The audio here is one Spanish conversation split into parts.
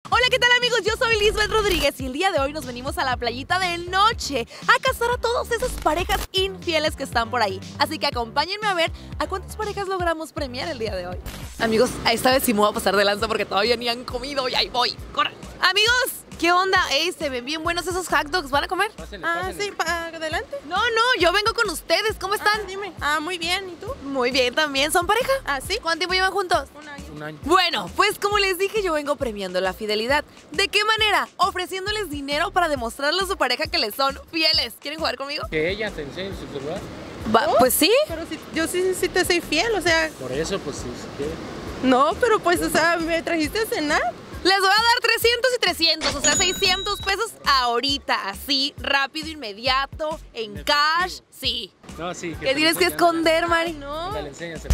Hola, ¿qué tal amigos? Yo soy Lisbeth Rodríguez y el día de hoy nos venimos a la playita de noche a cazar a todas esas parejas infieles que están por ahí. Así que acompáñenme a ver a cuántas parejas logramos premiar el día de hoy. Amigos, esta vez sí me voy a pasar de lanza porque todavía ni han comido y ahí voy. ¡Corre! Amigos, ¿qué onda? Se ven bien buenos esos hot dogs. ¿Van a comer? Pásenle. Sí, adelante. No, yo vengo con ustedes. ¿Cómo están? Dime. Muy bien. ¿Y tú? Muy bien también. ¿Son pareja? Sí. ¿Cuánto tiempo llevan juntos? Un año. Bueno, pues como les dije, yo vengo premiando la fidelidad. ¿De qué manera? Ofreciéndoles dinero para demostrarle a su pareja que les son fieles. ¿Quieren jugar conmigo? Que ella te enseñe su celular. Pues sí. Pero yo sí te soy fiel, o sea. Por eso, pues sí. No, pero pues, o sea, me trajiste a cenar. Les voy a dar 300 y 300, o sea, 600 pesos ahorita, así, rápido, inmediato, en cash, sí. No, sí. ¿Qué tienes que esconder, Mari? No. Dale, enséñaselo.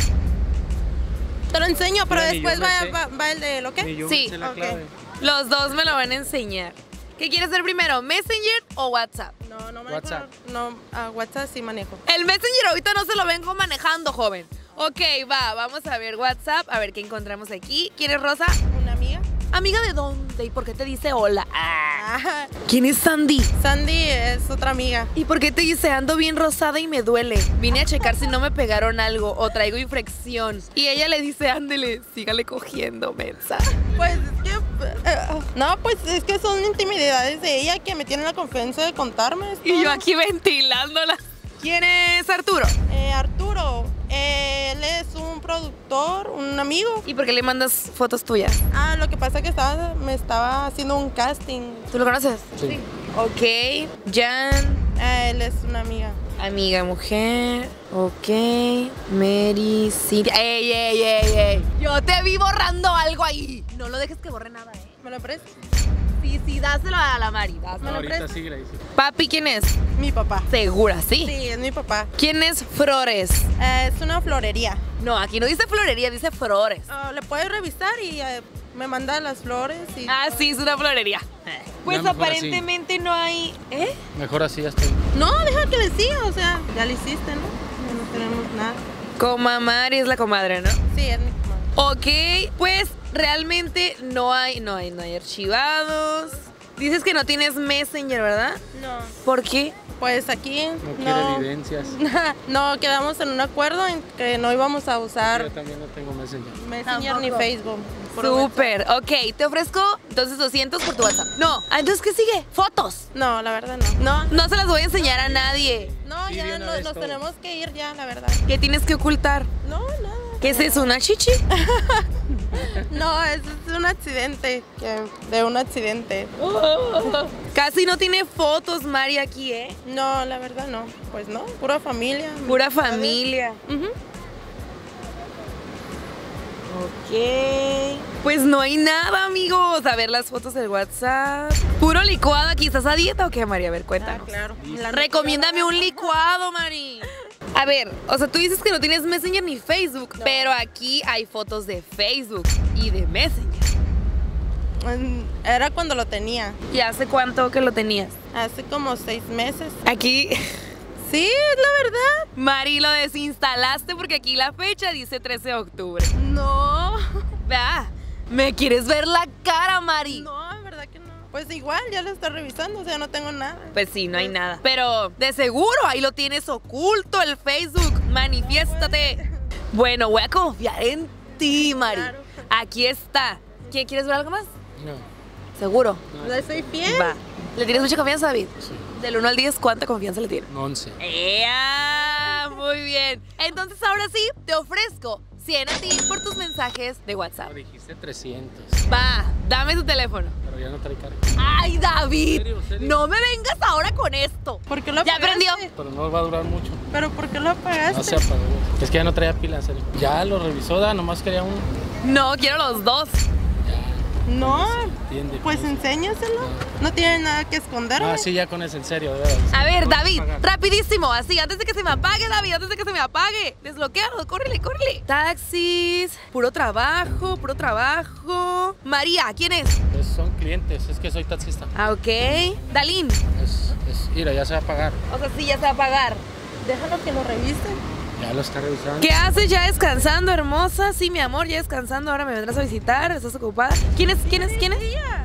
Te lo enseño, pero Mira, ni después yo me sé. va el de lo Ni que. yo Sí, me sé la ok. clave. Los dos me lo van a enseñar. ¿Qué quieres hacer primero, Messenger o WhatsApp? No manejo. WhatsApp. No, WhatsApp sí manejo. El Messenger ahorita no se lo vengo manejando, joven. Ok, vamos a ver WhatsApp, a ver qué encontramos aquí. ¿Quién es Rosa? Una amiga. ¿Amiga de dónde? ¿Y por qué te dice hola? ¿Quién es Sandy? Sandy es otra amiga. ¿Y por qué te dice ando bien rosada y me duele? Vine a checar si no me pegaron algo o traigo infección. Y ella le dice, ándele, sígale cogiendo, mensa. Pues es que. No, pues es que son intimidades de ella que me tienen la confianza de contarme esto. Y yo aquí ventilándola. ¿Quién es Arturo? Arturo, él es un productor, un amigo. ¿Y por qué le mandas fotos tuyas? Lo que pasa es que me estaba haciendo un casting. ¿Tú lo conoces? Sí. Ok. Jan. Él es una amiga. Amiga, mujer. Ok. Mary, Cintia. ¡Ey! Yo te vi borrando algo ahí. No lo dejes que borre nada, ¿Me lo prestas? Sí, dáselo a la Mari. ¿Me No, lo ahorita prestas? sí le dice. Papi, ¿quién es? Mi papá. Segura, ¿sí? Sí, es mi papá. ¿Quién es Flores? Es una florería. No, aquí no dice florería, dice Flores. Le puedes revisar y me manda las flores. Y... Sí, es una florería. Pues Ya, mejor aparentemente no hay... Mejor así ya estoy. No, deja que le siga, o sea, ya le hiciste, ¿no? No tenemos nada. Mari es la comadre, ¿no? Sí, es mi mamá. Ok, pues realmente no hay archivados. Dices que no tienes Messenger, ¿verdad? No. ¿Por qué? Pues aquí No quiere evidencias. No, quedamos en un acuerdo en que no íbamos a Yo usar también no tengo Messenger. Messenger ni Facebook. Súper, ok, te ofrezco entonces 200 por tu WhatsApp. No, entonces ¿qué sigue? Fotos. No, la verdad no. No se las voy a enseñar a nadie. No, Sí, ya de una vez nos todo. tenemos que ir ya, la verdad. ¿Qué tienes que ocultar? No, nada. ¿Qué es eso, una chichi? No, es un accidente. De un accidente. Casi no tiene fotos, Mari, aquí, ¿eh? No, la verdad no. Pues no, pura familia. Pura familia. Ujú. Ok. Pues no hay nada, amigos. A ver las fotos del WhatsApp. Puro licuado aquí. ¿Estás a dieta o qué, Mari? A ver, cuéntanos. Claro. Recomiéndame un licuado, Mari. A ver, o sea, tú dices que no tienes Messenger ni Facebook, pero aquí hay fotos de Facebook y de Messenger. Era cuando lo tenía. ¿Y hace cuánto que lo tenías? Hace como 6 meses. Aquí, Sí, es la verdad. Mari, lo desinstalaste porque aquí la fecha dice 13 de octubre. No. Vea, ¿me quieres ver la cara, Mari? No, es verdad que no. Pues igual, ya lo estoy revisando, o sea, no tengo nada. Pues sí, no hay nada. Pero de seguro ahí lo tienes oculto el Facebook. Manifiéstate. Bueno, voy a confiar en ti, Mari. Claro. Aquí está. ¿Quieres ver algo más? No. ¿Seguro? ¿Le soy fiel? Va. ¿Le tienes mucha confianza, David? Sí. Del 1 al 10, ¿cuánta confianza le tienes? 11. ¡Ea! Muy bien. Entonces ahora sí, te ofrezco 100 a ti por tus mensajes de WhatsApp. No, dijiste 300. Va, dame tu teléfono. Pero ya no trae carga. ¡Ay, David! ¿Serio? No me vengas ahora con esto. ¿Por qué lo ¿Ya apagaste? aprendió? Pero no va a durar mucho. ¿Pero por qué lo apagaste? No se apagó. Es que ya no traía pila, en serio. Ya lo revisó, nomás quería uno. No, quiero los dos. No, Entiende. pues enséñaselo. No tiene nada que esconderme. Sí, ya con eso, en serio, de verdad. A ver, No vas David, pagar. rapidísimo, así, antes de que se me apague, David, antes de que se me apague. Desbloquealo, córrele. Taxis, puro trabajo. María, ¿quién es? Pues son clientes, es que soy taxista. Ok. Dalín. Mira, ya se va a pagar. O sea, sí, ya se va a pagar. Déjalo que lo revise. Ya lo está revisando. ¿Qué haces ya descansando, hermosa? Sí, mi amor, ya descansando. Ahora me vendrás a visitar. ¿Estás ocupada? ¿Quién es? Ella.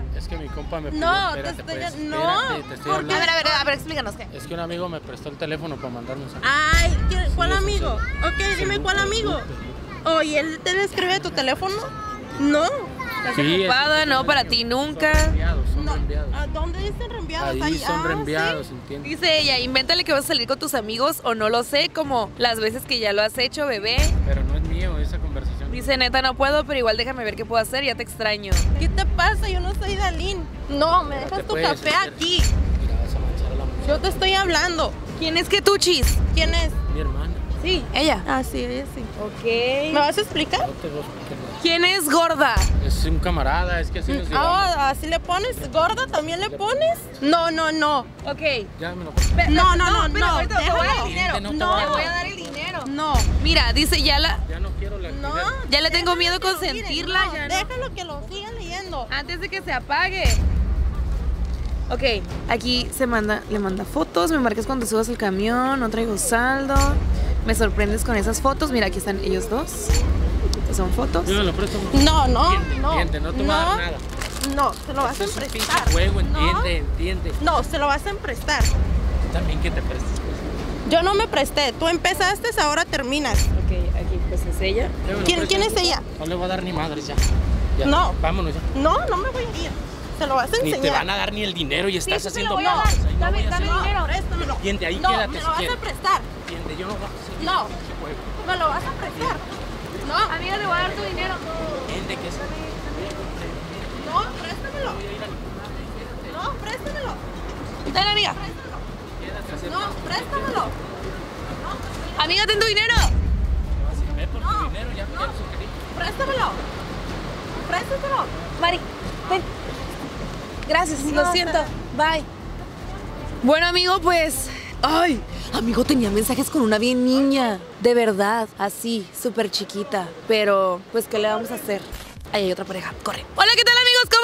compa me pidió. No, Espérate, te estoy... pues, no, espérate, te estoy ¿por qué? hablando. A ver, explícanos qué. Es que un amigo me prestó el teléfono para mandar mensajes. Ay, ¿cuál Sí, es amigo? ese. Ok, dime Lupe, cuál amigo. Lupe. Oye, ¿él te escribe tu teléfono? No. Estás Sí, ocupada, es- no, para ti nunca. Son reenviados, son No. reenviados. ¿A dónde dicen reenviados? Ahí son sí. reenviados, ¿entiendes? Dice ella, invéntale que vas a salir con tus amigos o no lo sé, como las veces que ya lo has hecho, bebé. Pero no es mío esa conversación. Dice, neta, no puedo, pero igual déjame ver qué puedo hacer, ya te extraño. ¿Qué te pasa? Yo no soy Dalín. No, me dejas tu puedes, café espérate. aquí. Mira, vas a manchar a la mujer. Yo te estoy hablando. ¿Quién es que tú, Chis? ¿Quién es? Mi hermana. Sí, ella. Ah, sí, ella sí. Ok. ¿Me vas a explicar? No te voy a explicar nada. ¿Quién es gorda? Es un camarada, es que así nos llevamos. Ah, ¿así le pones? ¿Gorda también le pones? No, no, no. Ok. Ya me lo No, no, no, espera, no. ahorita te voy a dar el Déjalo. dinero. No te No. Te voy a dar el dinero. No. Mira, dice, ya Ya no quiero la No. Ya le tengo miedo déjalo que lo consentirla, mire, ya no. Déjalo que lo siga leyendo. Antes de que se apague. Ok, aquí le manda fotos, me marques cuando subas el camión, no traigo saldo. Me sorprendes con esas fotos. Mira, aquí están ellos dos. Estas son fotos. Yo me lo presto. No, no, Entiende, no. entiende, no te voy a dar nada. No, se lo vas a Esto es un pinche emprestar. juego, ¿No? entiende, entiende. No, se lo vas a emprestar. También que te prestes. Pues. Yo no me presté. Tú empezaste, ahora terminas. Ok, aquí pues es ella. Ya me lo ¿Quién prestas. es ella? No le voy a dar ni madres ya. Ya. No. Vámonos ya. No, no me voy a ir. Se lo vas a Ni enseñar. te van a dar ni el dinero y estás sí, te haciendo lo voy a dar. pausas. Ahí no Dame- voy a dame hacer- dinero. Préstamelo. Entiende, ahí No, quédate me si lo vas a quieres. prestar. Entiende, yo no voy a hacer No. ese juego. Me lo vas a prestar. No, Amiga, le voy a dar tu dinero. Entiende que es... no, préstamelo. No, préstamelo. Dale, amiga. No, préstamelo. Amiga, ten tu dinero. Ve por tu dinero, ya me quiero sugerir. Préstamelo. Préstamelo. Mari, ven. Gracias, No, lo siento. Bye. Bueno, amigo, pues... Ay, amigo, tenía mensajes con una bien niña. De verdad, así, súper chiquita. Pero, pues, ¿qué le vamos a hacer? Ahí hay otra pareja, corre. Hola, ¿qué tal, amigos? ¿Cómo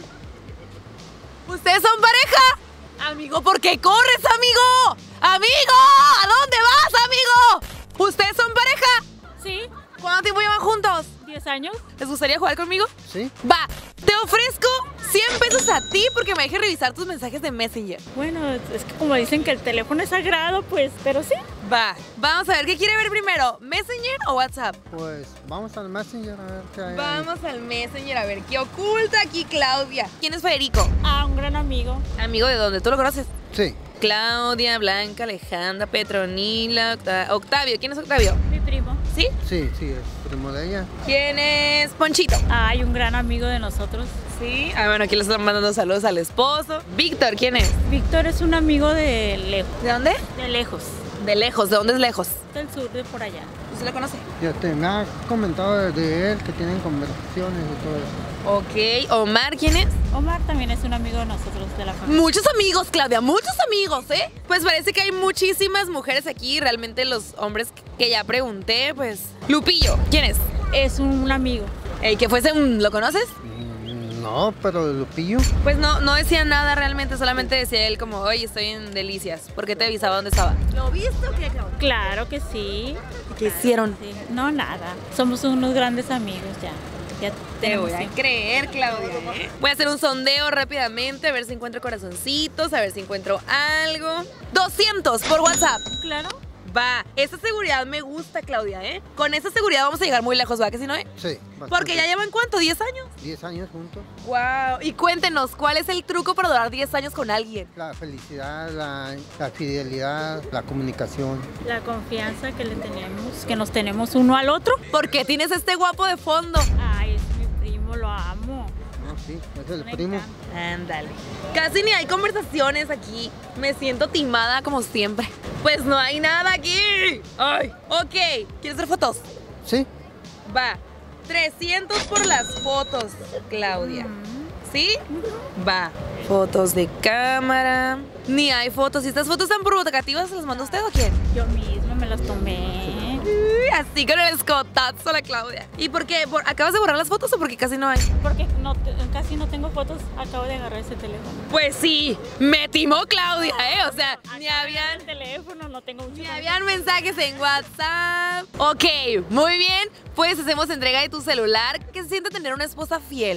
están? ¿Ustedes son pareja? Amigo, ¿por qué corres, amigo? ¡Amigo! ¿A dónde vas, amigo? ¿Ustedes son pareja? Sí, ¿Cuánto tiempo llevan juntos? 10 años. ¿Les gustaría jugar conmigo? Sí. Va, te ofrezco 100 pesos a ti porque me dejes revisar tus mensajes de Messenger. Bueno, es que como dicen que el teléfono es sagrado, pues, pero sí. Va, vamos a ver, ¿qué quiere ver primero? ¿Messenger o WhatsApp? Pues vamos al Messenger a ver qué hay. ahí. Vamos al Messenger a ver qué oculta aquí Claudia. ¿Quién es Federico? Ah, un gran amigo. Amigo de dónde, ¿tú lo conoces? Sí. Claudia, Blanca, Alejandra, Petronila, Octavio. ¿Quién es Octavio? Mi primo. ¿Sí? Sí, es primo de ella. ¿Quién es Ponchito? Ay, un gran amigo de nosotros. Sí. Ah, bueno, aquí le están mandando saludos al esposo. Víctor, ¿quién es? Víctor es un amigo de lejos. ¿De dónde? De lejos. De lejos, ¿de dónde es lejos? Del sur, de por allá. ¿Usted lo conoce? Me ha comentado de él que tienen conversaciones y todo eso. Ok, Omar, ¿quién es? Omar también es un amigo de nosotros, de la familia. Muchos amigos, Claudia, muchos amigos, ¿eh? Pues parece que hay muchísimas mujeres aquí. Realmente los hombres que ya pregunté, pues... Lupillo, ¿quién es? Es un amigo. El que fuese un... ¿Lo conoces? No, pero de Lupillo. Pues no decía nada realmente, solamente decía él como, oye, estoy en Delicias. ¿Por qué te avisaba dónde estaba? ¿Lo viste o qué, Claudia? Claro que sí. ¿Qué hicieron? Sí. No, nada. Somos unos grandes amigos ya. Ya Te tenemos voy a tiempo. creer, Claudia. Voy a hacer un sondeo rápidamente, a ver si encuentro corazoncitos, a ver si encuentro algo. 200 por WhatsApp. Claro. Va, esa seguridad me gusta, Claudia, ¿eh? Con esa seguridad vamos a llegar muy lejos, ¿va? Que si no, Sí. Porque ya llevan, ¿cuánto? ¿10 años? 10 años juntos. Wow. Y cuéntenos, ¿cuál es el truco para durar 10 años con alguien? La felicidad, la fidelidad, la comunicación. La confianza que le tenemos, que nos tenemos uno al otro. ¿Por qué tienes este guapo de fondo? Ay, es mi primo, lo amo. No, sí, es el Me primo. encanta. Ándale. Casi ni hay conversaciones aquí. Me siento timada como siempre. Pues no hay nada aquí. Ay, ok. ¿Quieres hacer fotos? Sí. Va. 300 por las fotos, Claudia. ¿Sí? Va. Fotos de cámara. Ni hay fotos. ¿Y estas fotos tan provocativas se las mandó usted o quién? Yo misma me las tomé. Uy, así con el escotazo la Claudia. ¿Y por qué? ¿Acabas de borrar las fotos o porque casi no hay? Porque casi no tengo fotos, acabo de agarrar ese teléfono. Pues sí, me timó Claudia, ¿eh? O sea, ni habían... el teléfono, no tengo mucho. Ni habían mensajes en WhatsApp. Ok, muy bien. Pues hacemos entrega de tu celular. ¿Qué se siente tener una esposa fiel?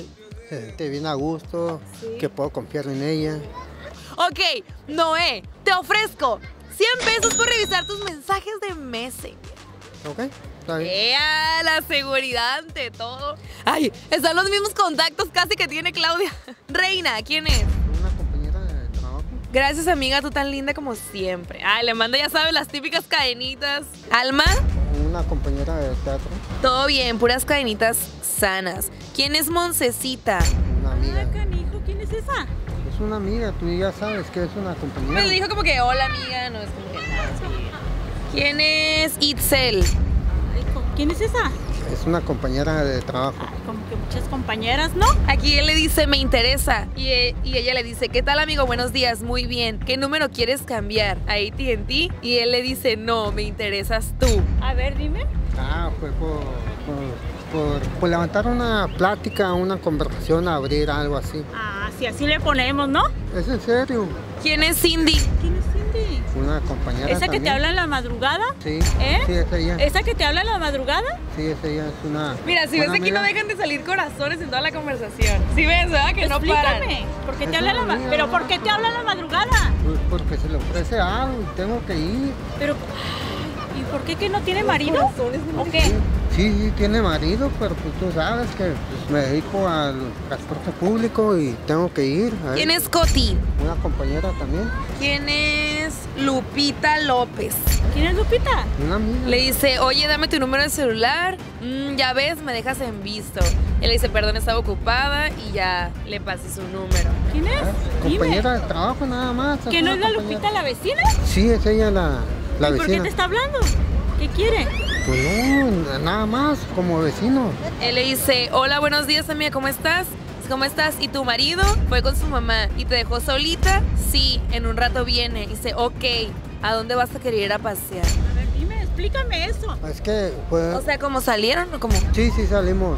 Se siente bien a gusto, que puedo confiar en ella. Ok, Noé, te ofrezco 100 pesos por revisar tus mensajes de Messenger. ¿Ok? Está bien. ¡Ea! La seguridad ante todo. Ay, están los mismos contactos casi que tiene Claudia. Reina, ¿quién es? Una compañera de trabajo. Gracias, amiga, tú tan linda como siempre. Ay, le manda, ya sabes, las típicas cadenitas. Alma, Una compañera de teatro. todo bien, puras cadenitas sanas. ¿Quién es Moncecita? Una amiga. Ah, canijo, ¿quién es esa? Es una amiga, tú ya sabes que es una compañera. Pues le dijo como que hola, amiga, no es como que nada, sí. ¿Quién es Itzel? Ay, ¿quién es esa? Es una compañera de trabajo. Ay, como que muchas compañeras, ¿no? Aquí él le dice, me interesa. Y ella le dice, ¿qué tal, amigo? Buenos días, muy bien. ¿Qué número quieres cambiar? ¿A AT&T? Y él le dice, no, me interesas tú. A ver, dime. Ah, fue por levantar una plática, una conversación, abrir algo así. Ah, sí, así le ponemos, ¿no? ¿Es en serio? ¿Quién es Cindy? ¿Quién es Cindy? Una compañera ¿Esa que también. te habla en la madrugada? Sí, ¿Eh? sí, es ella. ¿Esa que te habla en la madrugada? Sí, es ella, es una... Mira, si ves buena aquí no amiga. dejan de salir corazones en toda la conversación. Si ves, ¿verdad? Que no paran. Explícame. ¿Por qué te Es habla en la una amiga. ¿Pero por qué te habla en la madrugada? Pues porque se le ofrece algo y tengo que ir. Pero, ay, ¿y por qué que no tiene marido? ¿O qué? Sí, tiene marido, pero pues tú sabes que pues, me dedico al transporte público y tengo que ir. a ¿Quién ver. es Coti? Una compañera también, ¿Quién es Lupita López? ¿Quién es Lupita? una amiga. Le dice, oye, dame tu número de celular. Ya ves, me dejas en visto. Él le dice, perdón, estaba ocupada y ya le pasé su número. ¿Quién es? Dime. Compañera de trabajo nada más. ¿Que no es la compañera. Lupita la vecina? Sí, es ella la ¿Y por qué vecina. te está hablando? ¿Qué quiere? Pues no, nada más, como vecino. Él le dice, hola, buenos días, amiga, ¿cómo estás? ¿Cómo estás? ¿Y tu marido? Fue con su mamá y te dejó solita. Sí, en un rato viene. Y dice, ok, ¿a dónde vas a querer ir a pasear? A ver, dime, explícame eso. Es que, pues, O sea, ¿cómo salieron o cómo? sí salimos.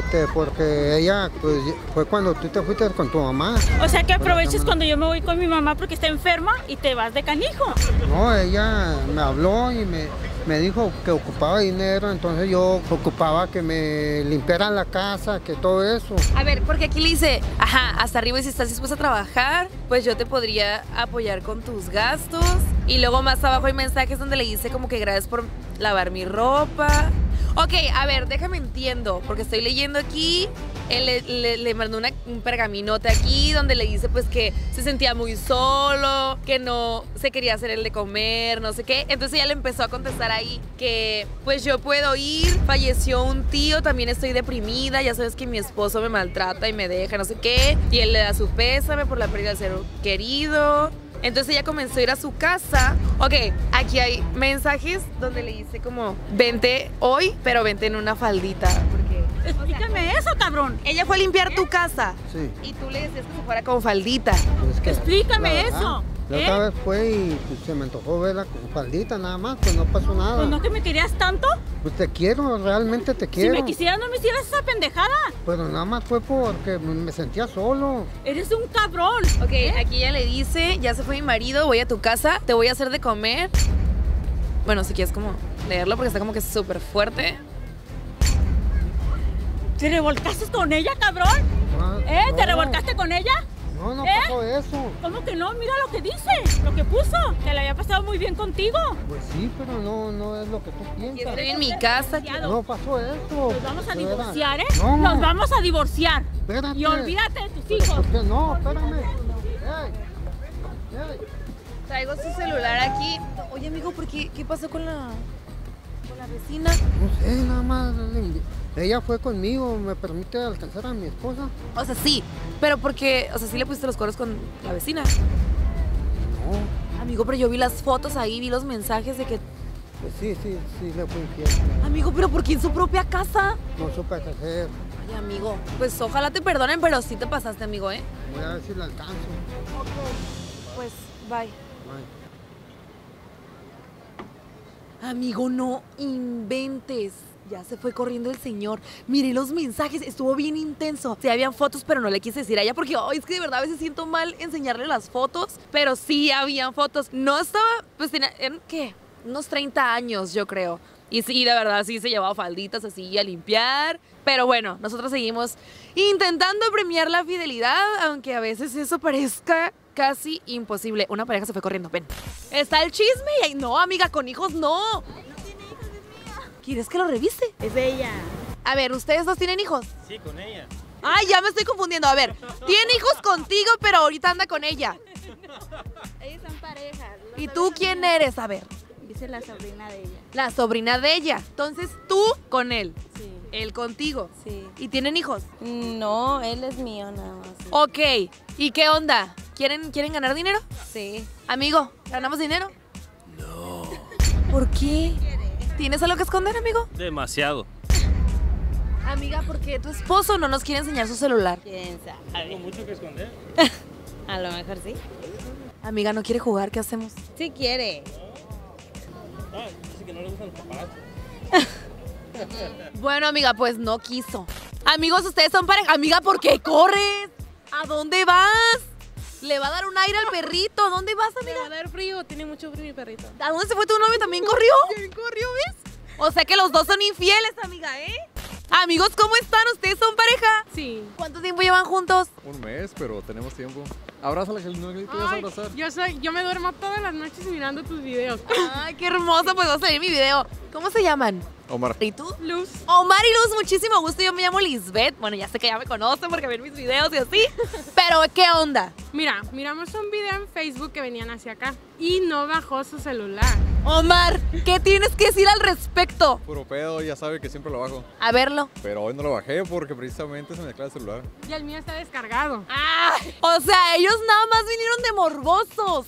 Porque ella, pues, fue cuando tú te fuiste con tu mamá. O sea que aproveches cámara. cuando yo me voy con mi mamá porque está enferma y te vas de canijo. No, ella me habló y me dijo que ocupaba dinero, entonces yo ocupaba que me limpiaran la casa, que todo eso. A ver, porque aquí le dice, ajá, hasta arriba y si estás dispuesta a trabajar, pues yo te podría apoyar con tus gastos. Y luego más abajo hay mensajes donde le dice como que gracias por lavar mi ropa. Ok, a ver, déjame entiendo, porque estoy leyendo aquí, él le mandó un pergaminote aquí donde le dice pues que se sentía muy solo, que no se quería hacer el de comer, no sé qué. Entonces ella le empezó a contestar ahí que pues yo puedo ir, falleció un tío, también estoy deprimida, ya sabes que mi esposo me maltrata y me deja, no sé qué. Y él le da su pésame por la pérdida del ser querido. Entonces ella comenzó a ir a su casa. Ok, aquí hay mensajes donde le dice como, vente hoy, pero vente en una faldita. Porque Explícame eso, cabrón. ella fue a limpiar tu casa Sí. y tú le decías que se fuera con faldita. Pues es que, Explícame la verdad, eso, La ¿eh? otra vez fue y pues, se me antojó verla con faldita nada más, pues no pasó nada. Pues no que me querías tanto. Pues te quiero, realmente te Si quiero. me quisieras no me hicieras esa pendejada. Pero nada más fue porque me sentía solo. Eres un cabrón. Ok, aquí ella le dice, ya se fue mi marido, voy a tu casa, te voy a hacer de comer. Bueno, si quieres como leerlo porque está como que súper fuerte. ¿Te revolcaste con ella, cabrón? Ah, ¿Te no, revolcaste con ella? No ¿Eh? pasó eso. ¿Cómo que no? Mira lo que dice, lo que puso, que le había pasado muy bien contigo. Pues sí, pero no es lo que tú Aquí piensas. estoy en mi casa. No pasó eso. Nos vamos a de verdad. divorciar, ¿eh? No. Nos vamos a divorciar. Espérate. Y olvídate de tus Pero, hijos. ¿por qué no? Espérame. Ey. Traigo su celular aquí. Oye, amigo, ¿por qué pasó con la vecina? No sé, nada más. Ella fue conmigo, me permite alcanzar a mi esposa. O sea, sí, pero porque, o sea, sí le pusiste los cuernos con la vecina. No, Amigo, pero yo vi las fotos ahí, vi los mensajes de que... pues sí, le fui infiel. Amigo, pero ¿por qué en su propia casa? No supe qué hacer. Ay, amigo, pues ojalá te perdonen, pero sí te pasaste, amigo, ¿eh? Voy a ver si la alcanzo. Pues, bye. Ay. Amigo, no inventes. Ya se fue corriendo el señor. Miré los mensajes, estuvo bien intenso. Sí, habían fotos, pero no le quise decir a ella porque es que de verdad a veces siento mal enseñarle las fotos. Pero sí habían fotos. No estaba, pues tenía, ¿qué? Unos 30 años, yo creo. Y sí, de verdad, sí se llevaba falditas así a limpiar. Pero bueno, nosotros seguimos intentando premiar la fidelidad, aunque a veces eso parezca casi imposible. Una pareja se fue corriendo, ven. Está el chisme y ahí, no, amiga, con hijos no. No tiene hijos, es mía. ¿Quieres que lo revise? Es ella. A ver, ¿ustedes dos tienen hijos? Sí, con ella. Ay, ya me estoy confundiendo. A ver, tiene hijos contigo, pero ahorita anda con ella. Ellos son parejas. ¿Y tú quién eres? A ver. Dice la sobrina de ella. La sobrina de ella. Entonces tú con él. Sí, Él contigo. sí. ¿Y tienen hijos? No, él es mío nada más. Ok. ¿Y qué onda? ¿Quieren ganar dinero? Sí. Amigo, ¿ganamos dinero? No. ¿Por qué? ¿Tienes algo que esconder, amigo? Demasiado. Amiga, ¿por qué tu esposo no nos quiere enseñar su celular? ¿Quién sabe? Tengo mucho que esconder. A lo mejor sí. Amiga, ¿no quiere jugar? ¿Qué hacemos? Sí quiere. Ah, dice que no le gustan los paparazzi. Bueno, amiga, pues no quiso. Amigos, ustedes son pareja. Amiga, ¿por qué corres? ¿A dónde vas? Le va a dar un aire al perrito. ¿A dónde vas, amiga? Va a dar frío, tiene mucho frío mi perrito. ¿A dónde se fue tu novio? ¿También corrió? ¿También corrió, ves? O sea que los dos son infieles, amiga, ¿eh? Amigos, ¿cómo están? ¿Ustedes son pareja? Sí. ¿Cuánto tiempo llevan juntos? Un mes, pero tenemos tiempo. Abrázala, que no te vas a abrazar. Yo me duermo todas las noches mirando tus videos. Ay, qué hermoso, pues va a salir mi video. ¿Cómo se llaman? Omar. ¿Y tú? Luz. Omar y Luz, muchísimo gusto. Yo me llamo Lisbeth. Bueno, ya sé que ya me conocen porque ven mis videos y así. Pero, ¿qué onda? Mira, miramos un video en Facebook que venían hacia acá y no bajó su celular. Omar, ¿qué tienes que decir al respecto? Puro pedo, ya sabe que siempre lo bajo. A verlo. Pero hoy no lo bajé porque precisamente se me declara el celular. Y el mío está descargado. Ah, o sea, ellos nada más vinieron de morbosos.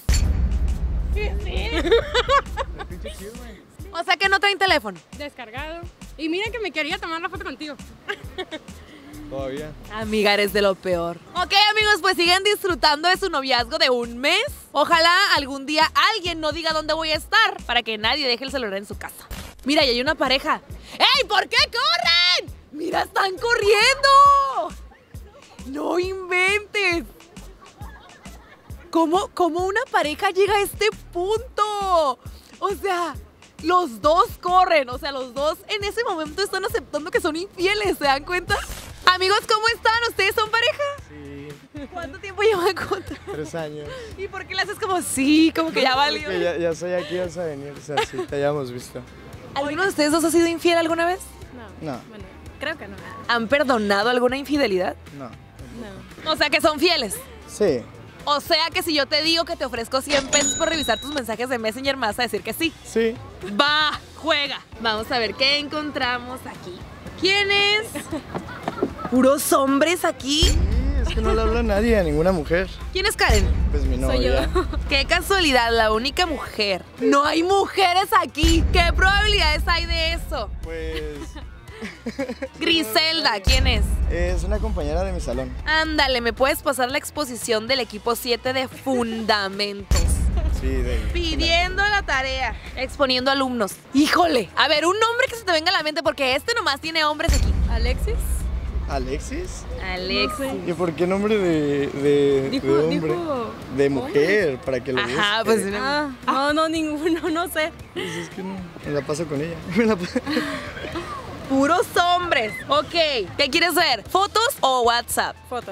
O sea que no traen teléfono. Descargado. Y mira que me quería tomar la foto contigo. Todavía. Amiga, eres de lo peor. Ok, amigos, pues siguen disfrutando de su noviazgo de un mes. Ojalá algún día alguien no diga dónde voy a estar para que nadie deje el celular en su casa. Mira, y hay una pareja. ¡Ey! ¿Por qué corren? ¡Mira, están corriendo! ¡No inventes! ¿Cómo una pareja llega a este punto? O sea, los dos corren. O sea, los dos en ese momento están aceptando que son infieles. ¿Se dan cuenta? Amigos, ¿cómo están? ¿Ustedes son pareja? Sí, ¿Cuánto tiempo llevan juntos? 3 años. ¿Y por qué le haces como sí? Como que ya valió. Porque ya soy aquí, vas a venir, o sea, sí, te hayamos visto. ¿Alguno de ustedes dos ha sido infiel alguna vez? No, Bueno, creo que no. ¿Han perdonado alguna infidelidad? no. O sea, que son fieles. Sí, O sea, que si yo te digo que te ofrezco 100 pesos por revisar tus mensajes de Messenger, me vas a decir que sí. sí. Va, juega. Vamos a ver qué encontramos aquí. ¿Quién es? ¿Puros hombres aquí? Sí, es que no le habla a nadie, a ninguna mujer. ¿Quién es Karen? Pues mi novia. Qué casualidad, la única mujer. No hay mujeres aquí. ¿Qué probabilidades hay de eso? Pues Griselda, ¿quién es? es una compañera de mi salón. Ándale, ¿me puedes pasar la exposición del equipo 7 de fundamentos? Sí, Pidiendo la tarea, exponiendo alumnos. Híjole, a ver, un nombre que se te venga a la mente porque este nomás tiene hombres aquí. ¿Alexis? ¿Alexis? Alexis. ¿Y por qué nombre de hombre? De mujer, para que lo Ajá, busque. pues No, ninguno, no sé. Pues es que no, me la paso con ella. Me la paso- puros hombres. Ok, ¿qué quieres ver? ¿Fotos o WhatsApp? Fotos.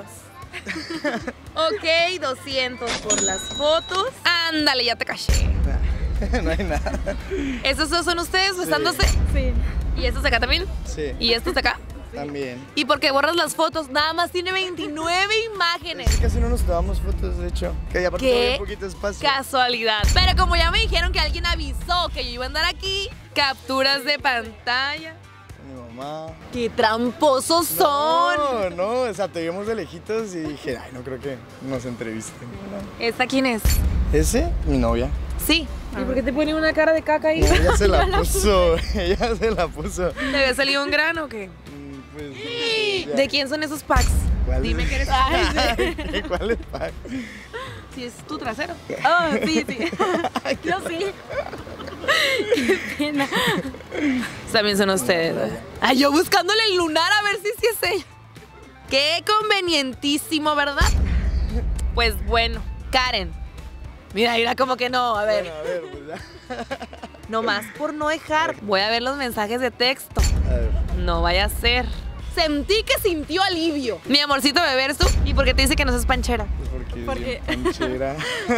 Ok, 200 por las fotos. Ándale, ya te caché. No hay nada. ¿Esos dos son ustedes besándose? Sí. ¿Y estos de acá también? Sí, ¿Y estos de acá? también. ¿Y por qué borras las fotos? Nada más tiene 29 imágenes. Es que casi no nos tomamos fotos, de hecho. Que aparte ¿Qué? todavía hay poquito espacio. Casualidad. Pero como ya me dijeron que alguien avisó que yo iba a andar aquí, capturas de pantalla. Mi mamá. ¡Qué tramposos son! No, o sea, te vimos de lejitos y dije, ay, no creo que nos entrevisten. ¿Esta quién es? ¿Ese? Mi novia. Sí. ¿Y por qué te pone una cara de caca ahí? Ella se la puso, ella se la puso. ¿Te había salido un grano o qué? Pues, ¿De quién son esos packs? ¿cuál Dime es? que eres... Ay, ¿cuál es pack? Si es tu trasero. Oh, sí, sí. Yo sí. Qué pena. También son ustedes. Ay, yo buscándole el lunar a ver si es ella. Qué convenientísimo, ¿verdad? Pues bueno, Karen. Mira, mira como que no, a ver. Bueno, a ver, pues ya. Nomás por no dejar. Voy a ver los mensajes de texto. A ver. No vaya a ser. Sentí que sintió alivio. Mi amorcito bebé, ¿eres tú? ¿Y por qué te dice que no seas panchera? Porque es bien panchera.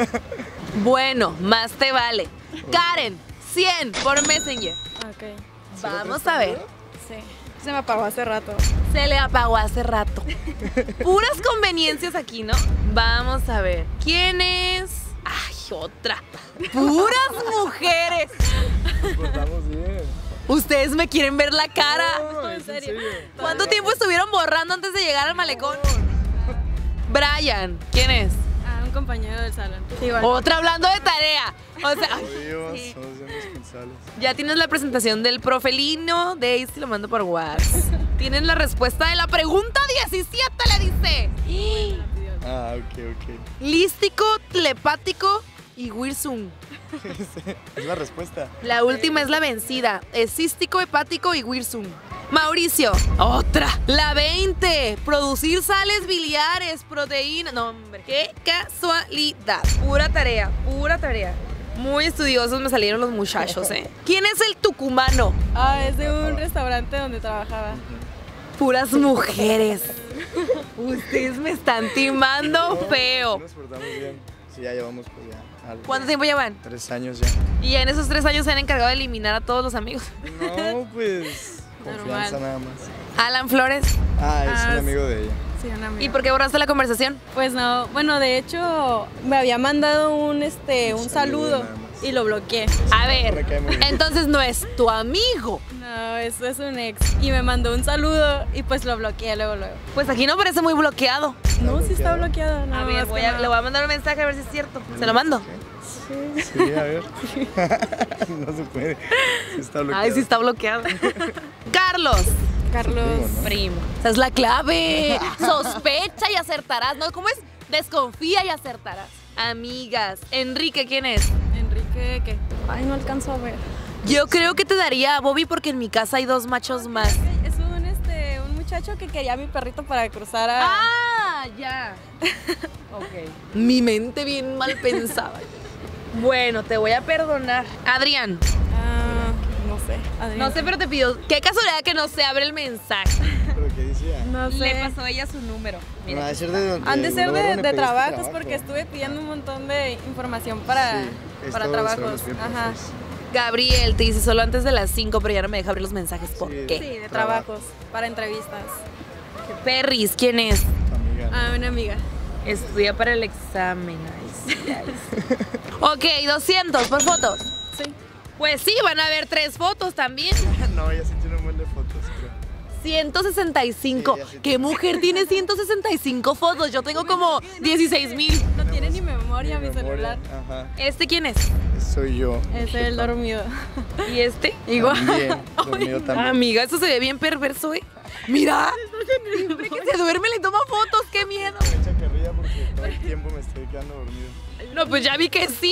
Bueno, más te vale. Karen, 100 por Messenger. Ok, Vamos a ver. sí. Se me apagó hace rato. Se le apagó hace rato. Puras conveniencias aquí, ¿no? Vamos a ver. ¿Quién es? Ay, otra. Puras mujeres. Nos portamos bien. Ustedes me quieren ver la cara. No, ¿en serio? ¿Cuánto tiempo estuvieron borrando antes de llegar al malecón? Brian, ¿quién es? Ah, un compañero del salón. Igual. Otra hablando de tarea. O sea, ay, Obvio, sí. somos bien responsables. Ya tienes la presentación del profelino. Daisy lo mando por WhatsApp. Tienes la respuesta de la pregunta 17, le dice. Ah, ok. Lístico, telepático y Wilson. Es la respuesta. La última es la vencida. Es cístico, hepático y Wilson. Mauricio, otra. La 20. Producir sales biliares, proteínas. No, hombre. Qué casualidad. Pura tarea, pura tarea. Muy estudiosos me salieron los muchachos, ¿eh? ¿Quién es el tucumano? Ah, es de un restaurante donde trabajaba. Puras mujeres. Ustedes me están timando feo. Nos portamos bien. Sí, ya llevamos pues ya algo. ¿Cuánto tiempo llevan? 3 años ya. Y en esos 3 años se han encargado de eliminar a todos los amigos. No, pues confianza Normal. nada más. Alan Flores. Ah, es un Ah, amigo de ella. Sí, una amiga. ¿Y por qué borraste la conversación? Pues no, bueno, de hecho me había mandado un saludo nada más. y lo bloqueé. A Me ver, cae muy bien. entonces no es tu amigo. No, eso es un ex. Y me mandó un saludo y pues lo bloqueé luego. Pues aquí no parece muy bloqueado. No, sí está bloqueado. A nada ver, más que le no. voy a mandar un mensaje a ver si es cierto. ¿Se lo mando? Sí, a ver. No se puede. Sí está bloqueado. Ay, sí está bloqueado. Carlos. Carlos. Primo. Esa es la clave. Sospecha y acertarás, ¿no? ¿Cómo es? Desconfía y acertarás. Amigas. Enrique, ¿quién es? Enrique, ¿qué? Ay, no alcanzo a ver. Yo creo que te daría a Bobby porque en mi casa hay 2 machos más. Es un muchacho que quería a mi perrito para cruzar a... Ah, ya. Ok. Mi mente bien mal pensada. Bueno, te voy a perdonar. Adrián. Ah, no sé. Adrián. No sé, pero te pido. Qué casualidad que no se abre el mensaje. ¿Pero qué decía? No sé. Le pasó a ella su número. No, ha de ser de Han de ser luego de donde pediste trabajos trabajo. porque estuve pidiendo un montón de información para, Sí, para es todo trabajos. sobre los tiempos, Ajá. pues. Gabriel te dice solo antes de las 5, pero ya no me deja abrir los mensajes. ¿Por Sí. qué? Sí, de trabajos, para entrevistas. Perris, ¿quién es? Tu amiga. Ah, una amiga. Estudia para el examen. Ay, sí, ay, sí. Ok, 200 por fotos. Sí. Pues sí, van a haber 3 fotos también. No, ya se tiene un buen de fotos, creo. 165. Sí, ya sí. ¿Qué mujer tiene 165 fotos? Yo tengo como 16,000. No tiene ni memoria mi Memoria. celular. Ajá. ¿Este quién es? Soy yo. Es el dormido. ¿Y este? También. Dormido también. Amiga, eso se ve bien perverso, ¿eh? Mira, siempre que se duerme le toma fotos, qué miedo. Me echa carrilla porque todo el tiempo me estoy quedando dormido. No, pues ya vi que sí.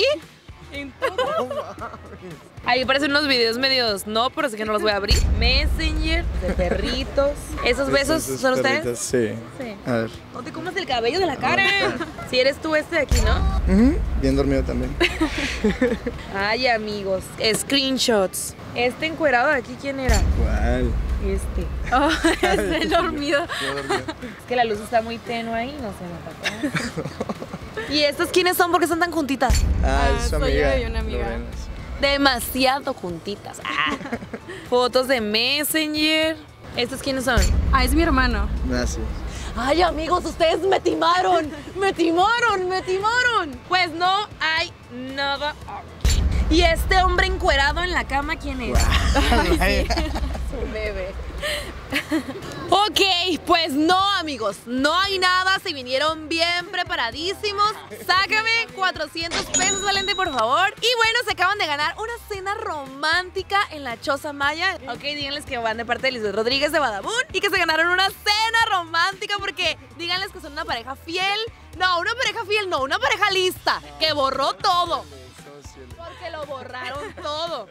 Ahí parecen unos videos medios, no, pero sí que no los voy a abrir. Messenger, de perritos. ¿Esos besos Esos son ustedes? perritos, Sí. Sí. A ver. No te comas el cabello de la cara. Si eres tú este de aquí, ¿no? Bien dormido también. Ay, amigos, screenshots. Este encuerado de aquí, ¿quién era? ¿Cuál? Este. Oh, es el dormido. Yo dormido. Es que la luz está muy tenue ahí, no se nota. ¿Y estas quiénes son? ¿Por qué están tan juntitas? Ah, es su soy amiga. yo y una amiga. Lorena, sí. Demasiado juntitas. Ah. Fotos de Messenger. ¿Estos quiénes son? Ah, es mi hermano. Ah, sí. Ay, amigos, ustedes me timaron. Me timaron, me timaron. Pues no hay nada aquí. ¿Y este hombre encuerado en la cama quién es? Su bebé. Ok, pues no, amigos, no hay nada, se vinieron bien preparadísimos. Sácame 400 pesos, Valente, por favor. Y bueno, se acaban de ganar una cena romántica en la Choza Maya. Ok, díganles que van de parte de Lisbeth Rodríguez de Badabun y que se ganaron una cena romántica porque díganles que son una pareja fiel. No, una pareja fiel, no, una pareja lista, que borró todo. Porque lo borraron todo.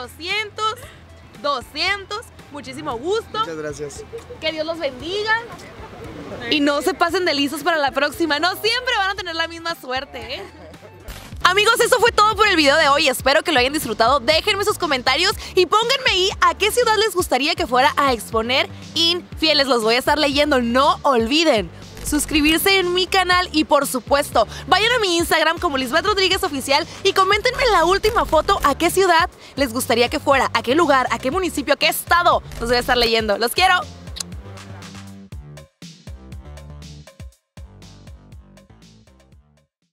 200, muchísimo gusto. Muchas gracias. Que Dios los bendiga. Y no se pasen de lisos para la próxima. No siempre van a tener la misma suerte, ¿eh? Amigos, eso fue todo por el video de hoy. Espero que lo hayan disfrutado. Déjenme sus comentarios y pónganme ahí a qué ciudad les gustaría que fuera a exponer infieles. Los voy a estar leyendo. No olviden suscribirse en mi canal y por supuesto vayan a mi Instagram como Lisbeth Rodríguez Oficial y coméntenme en la última foto a qué ciudad les gustaría que fuera, a qué lugar, a qué municipio, a qué estado. Los voy a estar leyendo. Los quiero.